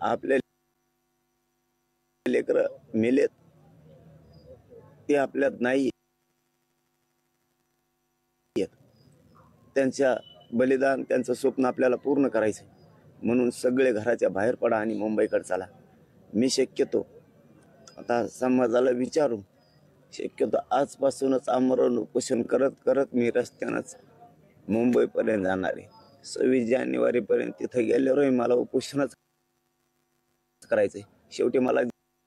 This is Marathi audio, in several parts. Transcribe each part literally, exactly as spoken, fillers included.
आपले लेकर मेलेत ते आपल्यात नाही, त्यांच्या बलिदान त्यांचं स्वप्न आपल्याला पूर्ण करायचं म्हणून सगळे घराच्या बाहेर पडा आणि मुंबईकडे चला। मी शक्यतो आता समाजाला विचारू, शक्यतो आजपासूनच आमरण उपोषण करत करत मी रस्त्यानंच मुंबईपर्यंत जाणार आहे। सव्वीस जानेवारी पर्यंत तिथे गेल्यावर मला उपोषणच करायचंय। शेवटी मला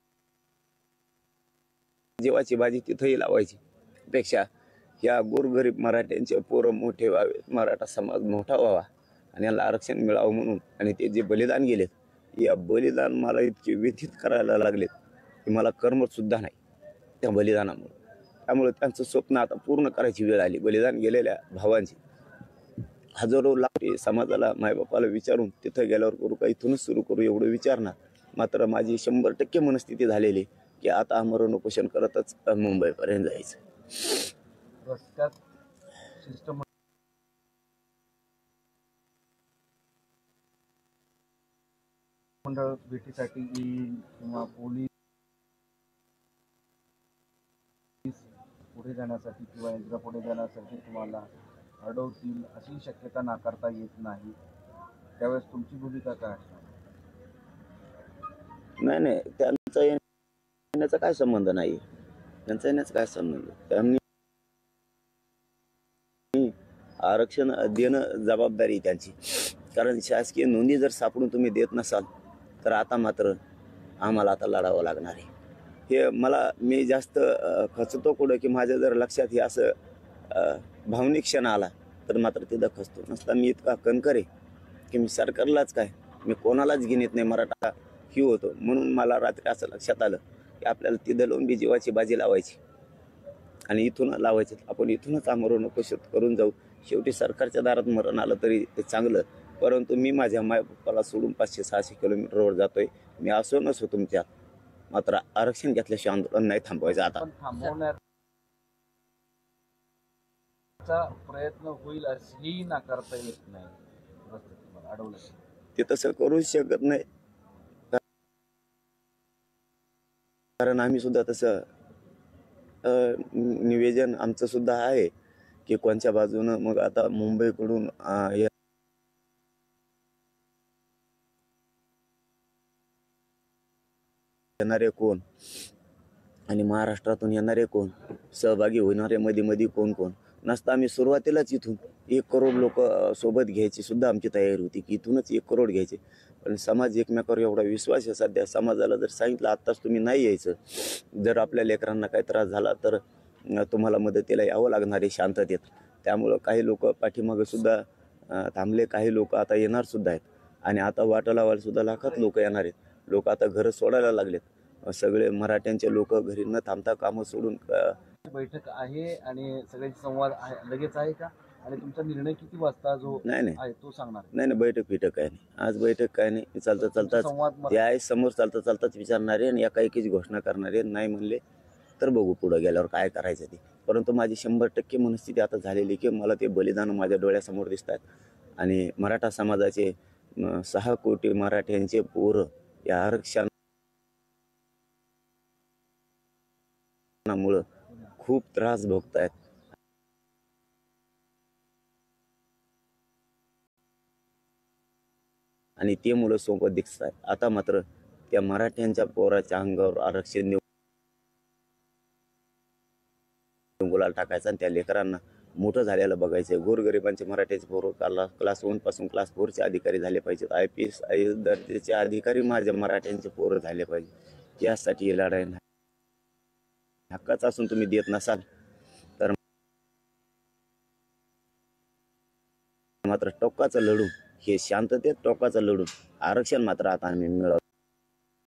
जीवाची बाजी तिथेही लावायची पेक्षा या गोरगरीब मराठ्यांचे पोरं मोठे व्हावे, मराठा समाज मोठा व्हावा आणि याला आरक्षण मिळावं म्हणून। आणि ते जे बलिदान गेलेत, या बलिदान मला इतके व्यथित करायला लागलेत की मला करमत सुद्धा नाही त्या बलिदानामुळे। त्यामुळे त्यांचं स्वप्न आता पूर्ण करायची वेळ आली। बलिदान गेलेल्या भावांची हजारो लाख समाजाला मायबापाला विचारून तिथं गेल्यावर करू का इथूनच सुरू करू एवढं विचारणार। मात्र माझी शंभर टक्के मनस्थिती झालेली की आता आमरण उपोषण करतच मुंबईपर्यंत जायचं। रस्त्यात सिस्टम मंडळ भेटीसाठी येईल किंवा पोलीस पुढे जाण्यासाठी किंवा यंत्र पुढे जाण्यासाठी तुम्हाला अडवतील अशी शक्यता नाकारता येत नाही। त्यावेळेस तुमची भूमिका काय असणार? नाही नाही, त्यांचा येण्याचा काय संबंध नाही, त्यांचा येण्याचा काय संबंध। त्यांनी आरक्षण देणं जबाबदारी त्यांची, कारण शासकीय नोंदी जर सापडून तुम्ही देत नसाल तर आता मात्र आम्हाला आता लढावं लागणार आहे। हे मला मी जास्त खचतो कुठं की माझ्या जर लक्षात हे असं भावनिक क्षण आला तर मात्र तिथं खचतो। नसता मी इतका कणकर आहे की मी सरकारलाच काय मी कोणालाच गिनीत नाही, मराठा ही होतो। म्हणून मला रात्री असं लक्षात आलं की आपल्याला तिथं लावून बी जीवाची बाजी लावायची आणि इथून लावायचं, आपण इथूनच आमरण उपोषण करून जाऊ। शेवटी सरकारच्या दारात मरण आलं तरी ते चांगलं, परंतु मी माझ्या मायबापाला सोडून पाचशे सहाशे किलोमीटरवर जातोय। मी असो नसो तुमच्यात, मात्र आरक्षण घेतल्याशिवाय आंदोलन नाही थांबवायचं। आता थांबवण्याचा प्रयत्न होईल असेही नाकारता येत नाही, अडवलं ते तसं करूच शकत नाही, कारण आम्ही सुद्धा तसं निवेदन आमचं सुद्धा आहे की कोणत्या बाजूनं मग आता मुंबईकडून येणारे कोण आणि महाराष्ट्रातून येणारे कोण, सहभागी होणारे मध्ये मध्ये कोण कोण नसता आम्ही सुरुवातीलाच इथून एक करोड लोक सोबत घ्यायची सुद्धा आमची तयारी होती की इथूनच एक करोड घ्यायचे। पण समाज एकमेकावर एवढा विश्वास आहे सध्या, समाजाला जर सांगितलं आत्ताच तुम्ही नाही यायचं, जर आपल्या लेकरांना काही त्रास झाला तर तुम्हाला मदतीला यावं लागणार आहे शांततेत। त्यामुळं काही लोक पाठीमागे सुद्धा थांबले, काही लोक आता येणार सुद्धा आहेत आणि आता वाटा लावायला सुद्धा लाखात लोक येणार आहेत। लोक आता घर सोडायला लागलेत, सगळे मराठ्यांचे लोक घरी न थांबता कामं सोडून। बैठक आहे आणि सगळ्यांचे संवाद आहे लगेच आहे का, आणि तुमचा निर्णय किती वाजता जो नाही नाही तो सांगणार? नाही नाही, बैठक बिठक काय नाही आज, बैठक काय नाही, चालता चालताच ते आहे समोर चालता चालताच विचारणारे आणि एका एकीच घोषणा करणारे। नाही म्हणले तर बघू पुढे गेल्यावर काय करायचं ते। परंतु माझी शंभर टक्के मनस्थिती आता झालेली की मला ते बलिदान माझ्या डोळ्यासमोर दिसत आहेत आणि मराठा समाजाचे सहा कोटी मराठ्यांचे पोरं या आरक्षणामुळं खूप त्रास भोगतायत आणि ते मुलं सोबत दिसत आहेत। आता मात्र त्या मराठ्यांच्या पोराच्या अंगावर आरक्षण देऊन गुलाल टाकायचा आणि त्या लेकरांना मोठं झालेलं बघायचं। गोरगरिबांचे मराठ्याचे पोरं क्लास क्लास वन पासून क्लास फोरचे अधिकारी झाले पाहिजेत, I P S I A दर्जाचे अधिकारी माझ्या मराठ्यांचे पोरं झाले पाहिजे। यासाठी ही लढाई नाही, हक्काचं असून तुम्ही देत नसाल तर मात्र टोकाचं लढू, हे शांततेत टोकाचं लढू आरक्षण मात्र आता आम्ही मिळवू।